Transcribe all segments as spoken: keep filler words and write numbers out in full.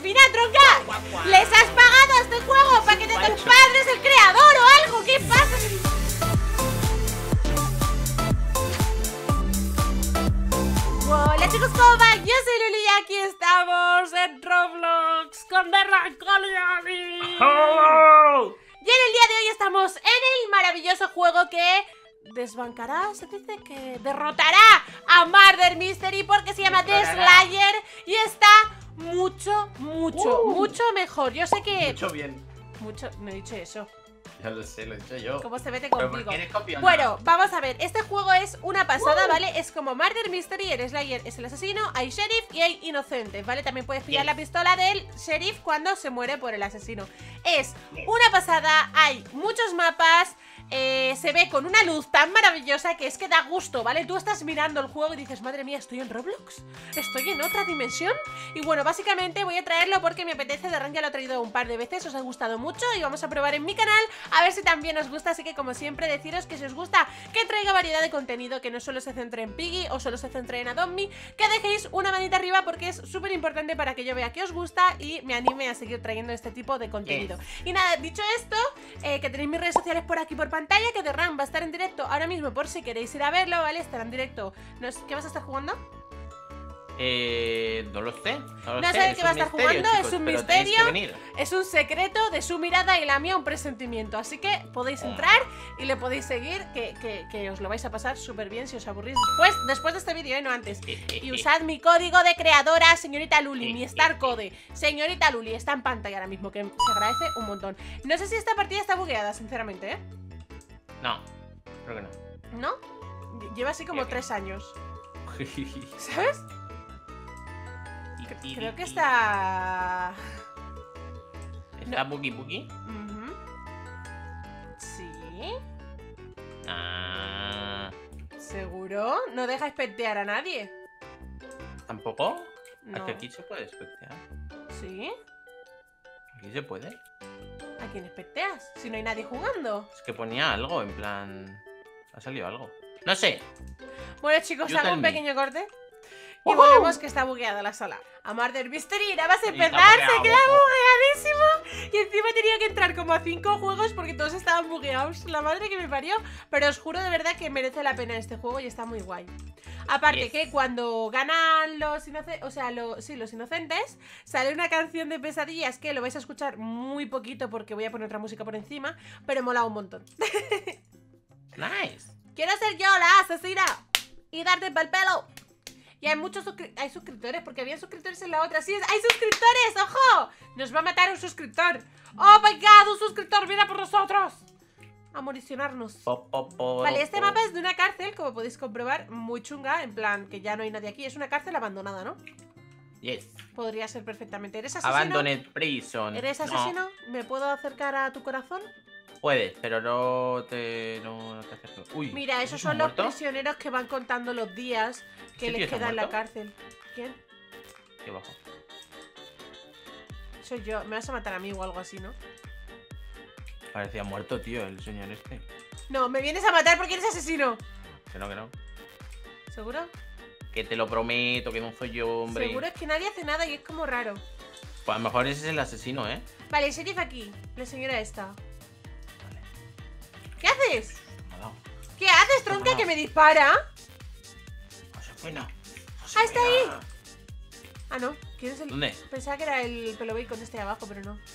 final, tronca. ¿Les has pagado a este juego para que te tu padre es el creador o algo? ¿Qué pasa? Hola chicos, ¿cómo va? Yo soy Luli y aquí estamos en Roblox con The Rancoliani. ¡Oh! Y en el día de hoy estamos en el maravilloso juego que desbancará, se dice que derrotará a Murder Mystery, porque se llama The Slayer y está mucho, mucho, uh. mucho mejor. Yo sé que... Mucho bien. Mucho, no he dicho eso. Ya lo sé, lo he dicho yo. ¿Cómo se mete Pero contigo? ¿por qué eres copiona? Bueno, vamos a ver, este juego es una pasada, uh. ¿vale? Es como Murder Mystery, el Slayer es el asesino, hay sheriff y hay inocentes, ¿vale? También puedes pillar yes. la pistola del sheriff cuando se muere por el asesino. Es una pasada, hay muchos mapas, eh, se ve con una luz tan maravillosa que es que da gusto, ¿vale? Tú estás mirando el juego y dices, madre mía, ¿estoy en Roblox? ¿Estoy en otra dimensión? Y bueno, básicamente voy a traerlo porque me apetece. De Ran ya lo he traído un par de veces, os ha gustado mucho y vamos a probar en mi canal a ver si también os gusta. Así que como siempre deciros que si os gusta que traiga variedad de contenido, que no solo se centre en Piggy o solo se centre en Adopt Me, que dejéis una manita arriba porque es súper importante para que yo vea que os gusta y me anime a seguir trayendo este tipo de contenido. Yes. Y nada, dicho esto, eh, que tenéis mis redes sociales por aquí por pantalla, que The Ran va a estar en directo ahora mismo por si queréis ir a verlo, ¿vale? Estará en directo. ¿No es, ¿Qué vas a estar jugando? Eh, no lo sé. No, lo no sé. sé qué va a estar misterio, jugando, chicos, es un pero misterio, es un secreto de su mirada y la mía un presentimiento. Así que podéis entrar y le podéis seguir, que, que, que os lo vais a pasar súper bien si os aburrís después, después de este vídeo, ¿eh? No antes. Y usad mi código de creadora, señorita Luli, mi Star Code. Señorita Luli, está en pantalla ahora mismo, que se agradece un montón. No sé si esta partida está bugueada, sinceramente, ¿eh? No, creo que no. ¿No? Lleva así como Bien. tres años. ¿Sabes? Creo que está... ¿Está no. Boogie Boogie? Uh-huh. Sí. Ah. ¿Seguro? No deja espetear a nadie. ¿Tampoco? No. ¿Es que aquí se puede espetear? ¿Sí? ¿Aquí se puede? ¿A quién espeteas? Si no hay nadie jugando. Es que ponía algo, en plan... Ha salido algo. No sé. Bueno chicos, You hago un me. pequeño corte y uh-huh. volvemos, que está bugueada la sala. A Murder Mystery, nada más empezar, se queda bugueadísimo. Y encima tenía que entrar como a cinco juegos porque todos estaban bugueados. La madre que me parió. Pero os juro de verdad que merece la pena este juego y está muy guay. Aparte yes. que cuando ganan los inocentes, o sea, lo, sí, los inocentes, sale una canción de pesadillas que lo vais a escuchar muy poquito porque voy a poner otra música por encima, pero mola un montón. Nice. Quiero ser yo la asesina y darte pa'l pelo. Y hay muchos suscri hay suscriptores, porque había suscriptores en la otra. ¡Sí, hay suscriptores! ¡Ojo! Nos va a matar un suscriptor. ¡Oh, my God! ¡Un suscriptor viene por nosotros! A moricionarnos. Po, po, po, vale, este po. mapa es de una cárcel, como podéis comprobar, muy chunga. En plan, que ya no hay nadie aquí. Es una cárcel abandonada, ¿no? Yes. Podría ser perfectamente. ¿Eres asesino? Abandoned prison. ¿Eres asesino? No. ¿Me puedo acercar a tu corazón? Puedes, pero no te... No, no te acerques. Uy, mira, esos son los prisioneros que van contando los días que les quedan en la cárcel. ¿Quién? Aquí abajo. Soy yo. Me vas a matar a mí o algo así, ¿no? Parecía muerto, tío, el señor este. No, me vienes a matar porque eres asesino. Que no, que no. ¿Seguro? Que te lo prometo, que no soy yo, hombre. Seguro, es que nadie hace nada y es como raro. Pues a lo mejor ese es el asesino, ¿eh? Vale, el sheriff aquí. La señora esta. Vale. ¿Qué haces? No. ¿Qué haces, tronca, no. que me dispara? Josefina. Ah, está ahí. Ah, no. ¿Quién es el...? ¿Dónde? Pensaba que era el pelo bacon este de abajo, pero no.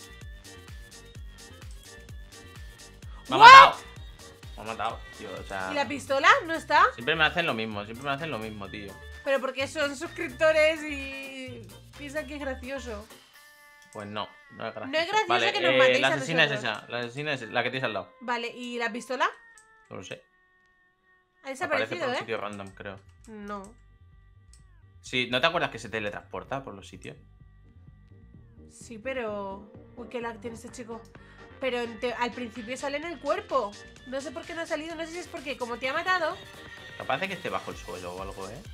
Me ha matado. Me ha matado, tío, o sea... ¿Y la pistola? ¿No está? Siempre me hacen lo mismo, siempre me hacen lo mismo, tío. Pero porque son suscriptores y... piensan que es gracioso. Pues no, no es gracioso. No es gracioso vale, que nos eh, matéis la a asesina es nosotros. esa, la asesina es la que tienes al lado. Vale, ¿y la pistola? No lo sé. Ha desaparecido, por ¿eh? un sitio random, creo. No. Sí, ¿no te acuerdas que se teletransporta por los sitios? Sí, pero... Uy, qué lag tiene este chico. Pero te... al principio sale en el cuerpo. No sé por qué no ha salido, no sé si es porque como te ha matado... Capaz de que esté bajo el suelo o algo, ¿eh?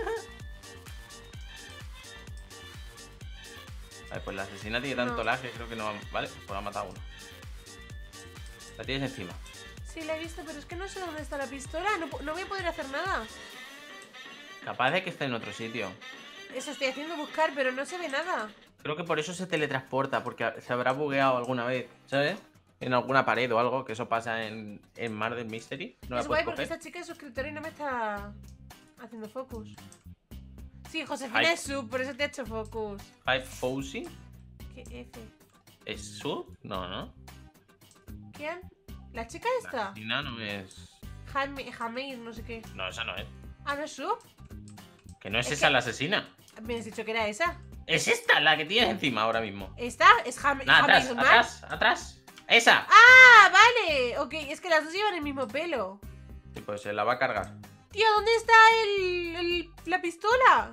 Vale, pues la asesina tiene tanto no. lag que creo que no va... Vale, pues ha matado a uno. La tienes encima. Sí, la he visto, pero es que no sé dónde está la pistola. No, no voy a poder hacer nada. Capaz de que esté en otro sitio. Eso estoy haciendo buscar, pero no se ve nada. Creo que por eso se teletransporta, porque se habrá bugueado alguna vez, ¿sabes? En alguna pared o algo, que eso pasa en, en Murder Mystery. No la Es puedes guay porque coger. esta chica es suscriptora y no me está haciendo focus. Sí, Josefina Ay. es sub, por eso te ha hecho focus. Five Posey. ¿Qué F? ¿Es sub? No, ¿no? ¿Quién? ¿La chica esta? Nina no es. Jaime, Jameir, no sé qué. No, esa no es. Ah, ¿no es sub? Que no es, Es esa que- la asesina. Me has dicho que era esa. Es esta la que tienes encima ahora mismo. ¿Esta? ¿Es Jame Nah, atrás, Jameir Mar? atrás, atrás. ¡Esa! Ah, vale. Ok, es que las dos llevan el mismo pelo. Sí, pues se la va a cargar. Tío, ¿dónde está el, el- la pistola?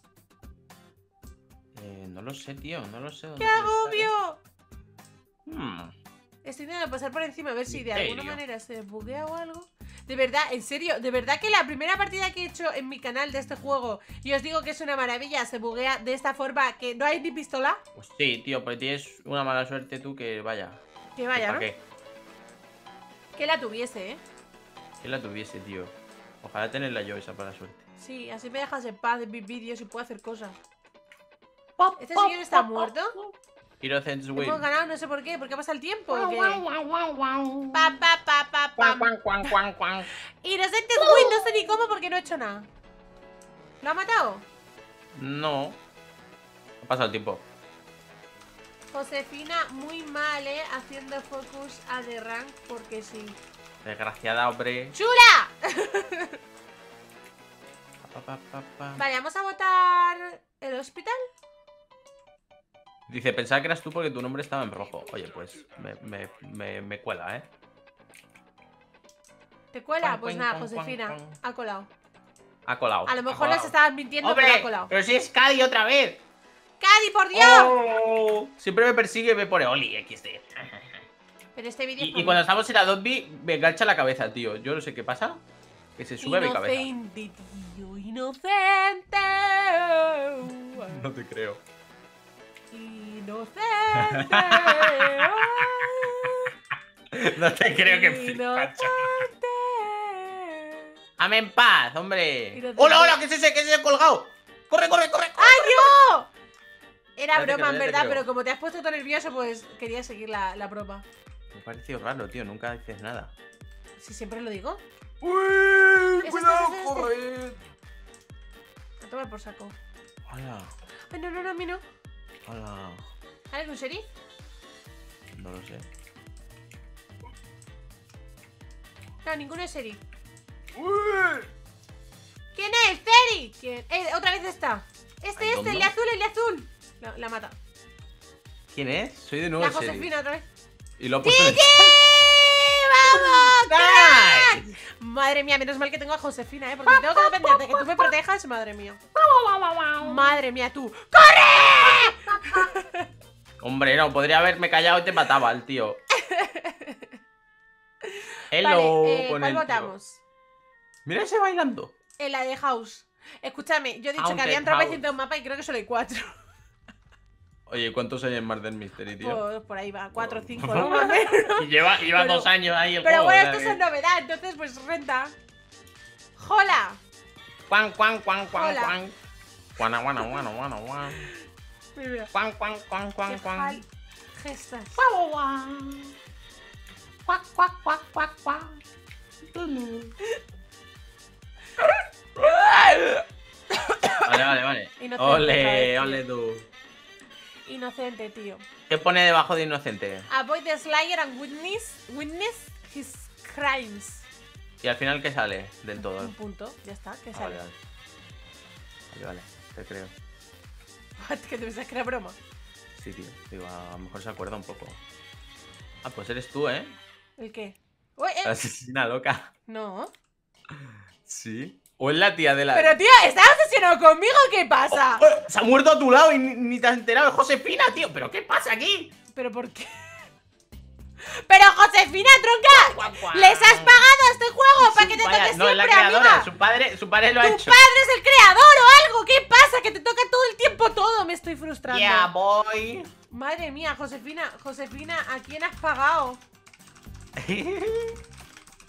Eh, no lo sé, tío, no lo sé. ¡Qué dónde puede estar, agobio! ¿eh? Hmm. Estoy intentando pasar por encima a ver si de Misterio. alguna manera se buguea o algo. De verdad, en serio, de verdad que la primera partida que he hecho en mi canal de este juego, y os digo que es una maravilla, se buguea de esta forma que no hay ni pistola. Pues sí, tío, pues tienes una mala suerte tú que vaya. Que vaya, ¿Para ¿no? qué? Que la tuviese, ¿eh? Que la tuviese, tío. Ojalá tenerla yo esa para suerte. Sí, así me dejas en paz en mis vídeos y puedo hacer cosas. ¿Este señor está muerto? Innocence win. Hemos ganado, no sé por qué, porque pasa el tiempo. ¿O qué? Pa, pa, pa, pa, Cuan, pam. cuan, cuan, cuan, cuan. Inocentes win, no sé ni cómo porque no he hecho nada. ¿Lo ha matado? No. Ha pasado el tiempo. Josefina muy mal, ¿eh? Haciendo focus a The Rank porque sí. Desgraciada, hombre. ¡Chula! Pa, pa, pa, pa. Vale, vamos a votar el hospital. Dice, pensaba que eras tú porque tu nombre estaba en rojo. Oye, pues me, me, me, me cuela, ¿eh? ¿Te cuela? Cuan, Pues cuan, nada, cuan, Josefina. cuan, cuan. Ha colado. Ha colado. A lo ha mejor les colado. estaban mintiendo, pero ha ¡Hombre! colado. ¡Pero si es Cadi otra vez! ¡Cadi, por Dios! ¡Oh! Siempre me persigue y me pone Oli equis de. Pero este vídeo es Y, por y mí. cuando estamos en Adobe me engancha la cabeza, tío. Yo no sé qué pasa. Que se sube a mi cabeza. Inocente, tío, inocente. No te creo. Inocente. No te creo que flipacho. Inocente. ¡Dame en paz, hombre! Inocente. ¡Hola, hola! ¿Qué es ese? ¿Qué es ese colgado? ¡Corre, corre, corre! ¡Ay, Dios! Era Ya te broma, creo, en ya te verdad, creo. pero como te has puesto tan nervioso, pues quería seguir la, la broma. Me ha parecido raro, tío. Nunca dices nada. Si siempre lo digo. ¡Uy! Este, ¡Cuidado, este, este, este. corre! A tomar por saco. ¡Hola! Ay, no, no, no, a mí no. ¡Hola! ¿Hay algún sheriff? No lo sé. No, ninguno es sheriff. ¡Uy! ¿Quién es? ¡Ceri! ¿Quién? Eh, otra vez está. Este, Ay, este, ¿dónde? el de azul, el de azul. La, la mata. ¿Quién es? Soy de nuevo La el sheriff. Josefina otra vez. Y lo ha puesto en el... ¡Sí! ¡Vamos! crack! ¡Nice! Madre mía, menos mal que tengo a Josefina, ¿eh? Porque tengo que depender de que tú me protejas, madre mía. Madre mía, tú. ¡Corre! Hombre, no, podría haberme callado y te mataba el tío. Hello, Vale, eh, con ¿cuál el tío. votamos? Mira ese bailando. En la de House. Escúchame, yo he dicho Haunted que habían House. tropecientos mapas y creo que solo hay cuatro. Oye, ¿cuántos hay en Murder Mystery, tío? Pues por ahí va, cuatro o Oh. cinco, ¿no? Más o menos. Y lleva, lleva Pero- dos años ahí el Pero juego. bueno, o sea esto que- es novedad, entonces pues renta. ¡Hola! Cuan, cuan, cuan, cuan, Hola. cuan. Guana, guana, guana, guana, guana. Mira, Cuan, cuan, cuan, cuan, qué cuan. fal- gestas. Cuac, cuac, cuac, cuac, cuac. Vale, vale, vale. Inocente otra Ole, vez, ole tú. Inocente, tío. ¿Qué pone debajo de inocente? Avoid the slayer and witness, witness his crimes. Y al final, ¿qué sale del todo? Un punto, ya está, ¿qué Ah, sale? vale, vale. Vale, vale, te creo. ¿Que te pensás que era broma? Sí, tío. Digo, a lo mejor se acuerda un poco. Ah, pues eres tú, ¿eh? ¿El qué? Uy, eh, La asesina loca. No. Sí. O es la tía de la... Pero tío, ¿estás obsesionado conmigo? ¿Qué pasa? Oh, oh, se ha muerto a tu lado y ni, ni te has enterado. Josefina, tío. ¿Pero qué pasa aquí? ¿Pero por qué? ¡Pero Josefina, tronca! Guau, guau. ¿Les has pagado a este juego para que te Vaya, toque no, es la siempre, creadora. amiga? Su padre, su padre lo ha ¡Tu hecho. padre es el creador o algo! ¿Qué pasa? Que te toca todo el tiempo todo. Me estoy frustrando. Yeah, boy. Madre mía, Josefina, Josefina, ¿a quién has pagado?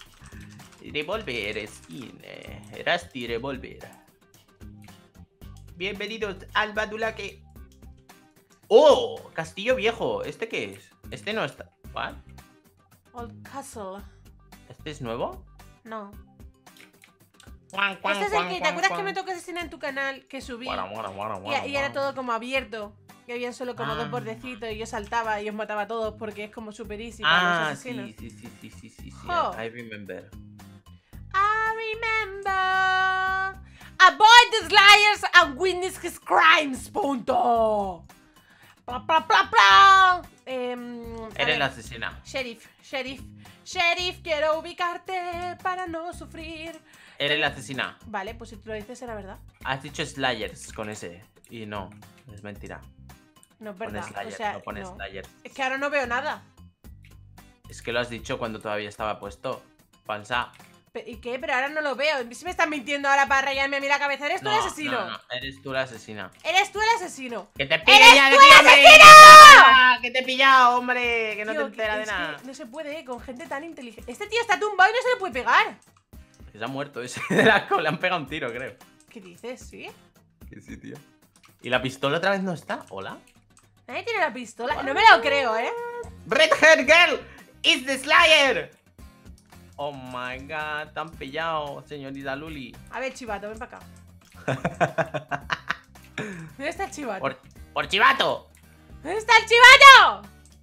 Revolver, skin. Rusty Revolver. Bienvenidos al Badulaque. ¡Oh! Castillo viejo. ¿Este qué es? Este no está... ¿What? Old Castle. ¿Este es nuevo? No. Cuan, cuan, Este es el cuan, que, ¿te cuan, acuerdas cuan. que me tocó asesinar en tu canal? Que subí. Guara, guara, guara, Y, guara, y era guara. todo como abierto. Y había solo como Ah. dos bordecitos y yo saltaba y os mataba a todos porque es como super easy para los Ah, asesinos. sí, sí, sí, sí, sí, sí, sí. Oh. I remember. I remember. Avoid the liars and witness his crimes. Punto. Pla, pla, pla, pla. Em, a Eres ver. la asesina. Sheriff, sheriff, sheriff, quiero ubicarte para no sufrir. Eres la asesina. Vale, pues si tú lo dices era verdad. Has dicho Slayers con ese. Y no, es mentira. No es Pones verdad. Slayers, O sea, no pones no. Slayers. Es que ahora no veo nada. Es que lo has dicho cuando todavía estaba puesto. Falsa. Pe- ¿Y qué? Pero ahora no lo veo. Si me estás mintiendo ahora para rayarme a mí la cabeza. ¿Eres tú No, el asesino? no, no, eres tú la asesina. ¿Eres tú el asesino? ¡Que te pille ¡Eres ya de tú ti, el hombre! asesino! ¡Ah, ¡Que te he pillado, hombre! Que no Tío, te enteras de es que nada. no se puede, ¿eh? Con gente tan inteligente. Este tío está tumbado y no se le puede pegar. Que se ha muerto ese de la cola. Le han pegado un tiro, creo. ¿Qué dices? ¿Sí? Que sí, tío. ¿Y la pistola otra vez no está? ¿Hola? Nadie tiene la pistola. No me lo creo, ¿eh? Red Hair Girl is the Slayer. Oh my god, te han pillado, señorita Luli. A ver, chivato, ven para acá. ¿Dónde está el chivato? Por, por chivato. ¿Dónde está el chivato?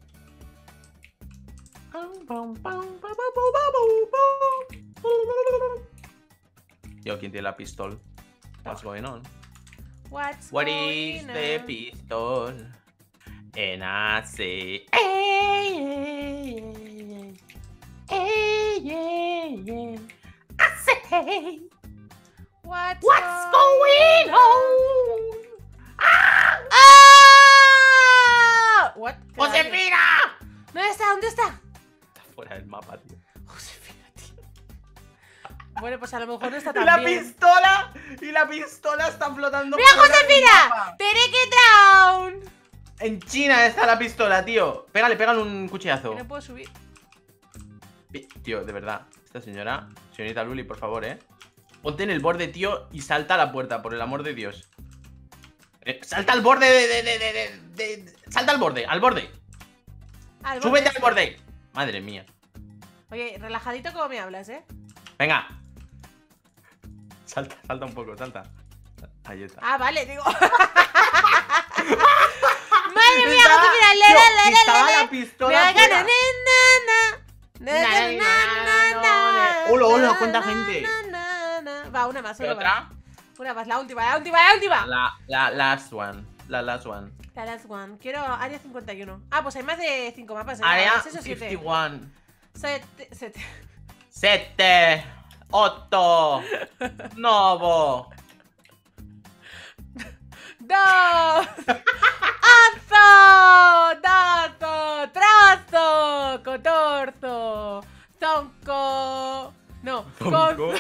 Tío, ¿quién tiene la pistola? What's going on? What's What going is the on? pistol? And I say, I say, What's, what's going on? ¡Ah! What? ¿Qué da? ¡Josefina! ¿Dónde está? ¿Dónde está? Está fuera del mapa, tío. Josefina, tío. Bueno, pues a lo mejor no está tan La bien. pistola y la pistola están flotando. ¡Mira, fuera del Josefina! mapa. ¡Tereke down! En China está la pistola, tío. Pégale, pégale un cuchillazo. Que no puedo subir. Pi- Tío, de verdad. Esta señora, señorita Luli, por favor, eh. Ponte en el borde, tío, y salta a la puerta, por el amor de Dios. Eh, salta al borde de, de, de, de, de- de- Salta al borde, al borde. Al Súbete borde. al borde. Madre mía. Oye, relajadito como me hablas, ¿eh? Venga. Salta, salta un poco, salta. Ahí está. Ah, vale, digo. Madre mía, Estaba- Josefina, le, tío, le, le, le, estaba le, la le. pistola Me da fuera. ganas, na, na, na, na, na, na, Hola, hola, na, cuánta na, gente. na, na, na. Va, una más, ¿Qué una otra? más. Una más, la última, la última, la última. La, la last one. La last one. La last one. Quiero área cincuenta y uno. Ah, pues hay más de cinco mapas. ¿eh? Área ¿Seis o siete? cincuenta y uno. Siete. Siete. Sette. Otto. Novo. Dos. Azo. Dazo. Trazo. Cotorzo. Zonco. No. Con... Zonco.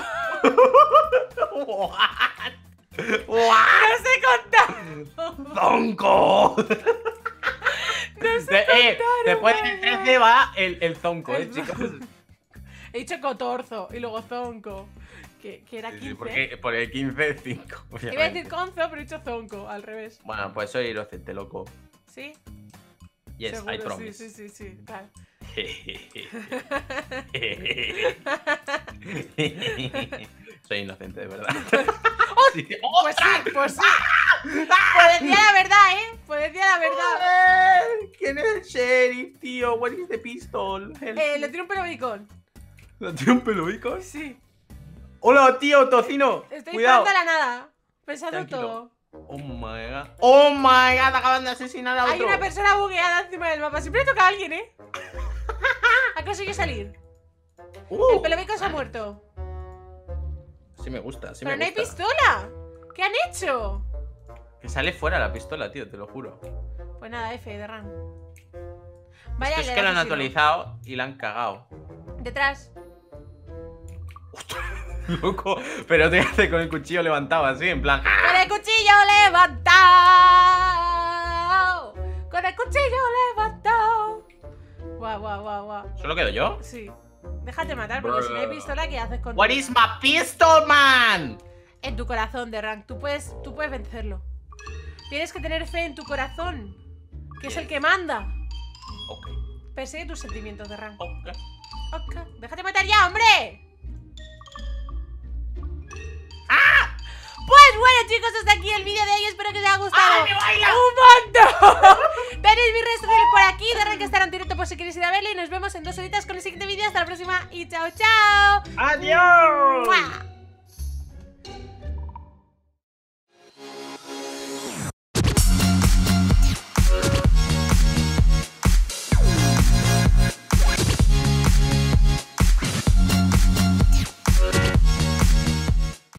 What? What? No sé contar. Zonco. No sé De- eh, contar, después oh my del God. trece va el, el zonco, eh, El chicos. He dicho cotorzo y luego zonco. Que, que era Sí, sí, quince. porque por el quince, cinco. Iba a decir conzo, pero he dicho zonco, al revés. Bueno, pues soy inocente, loco. ¿Sí? Yes, Seguro, I promise. Sí, sí, sí, sí, claro. Soy inocente, de verdad. Sí. Pues sí, pues sí. Pues decía la verdad, ¿eh? Pues decía la verdad. Joder, ¿quién es el sheriff, tío? What is the pistol? El- Eh, le tiro un pelo bicón. ¿Lo tiene un pelobicos? Sí. Hola, tío, tocino. Estoy Cuidado. disparando a la nada. Pensando Tranquilo. todo. Oh my god. Oh my god, acaban de asesinar a otro. Hay una persona bugueada encima del mapa. Siempre toca a alguien, ¿eh? ¿A qué conseguido salir? Uh, El pelo bicón se ha muerto. Sí me gusta, sí Pero me no hay gusta. pistola. ¿Qué han hecho? Que sale fuera la pistola, tío, te lo juro. Pues nada, F de RAM. Vaya, es el que lo han asesino. actualizado y la han cagado. Detrás. Loco, pero te hace con el cuchillo levantado así, en plan. Con el cuchillo levantado. Con el cuchillo levantado. Guau, guau, guau, guau. ¿Solo quedo yo? Sí. Déjate matar, porque si no hay pistola, ¿qué haces con What is my pistol, man? En tu corazón de rank. Tú puedes, tú puedes vencerlo. Tienes que tener fe en tu corazón, que es Bien. el que manda. Ok. Persigue tus sentimientos de rango. Ok. Ok. ¡Déjate matar ya, hombre! ¡Ah! Pues bueno, chicos, hasta aquí el vídeo de hoy. Espero que os haya gustado. ¡Ay, me baila! ¡Un montón! Tenéis mis redes sociales por aquí. Darle que estar en directo por si queréis ir a verle. Y nos vemos en dos horitas con el siguiente vídeo. Hasta la próxima y chao, chao. ¡Adiós! ¡Mua!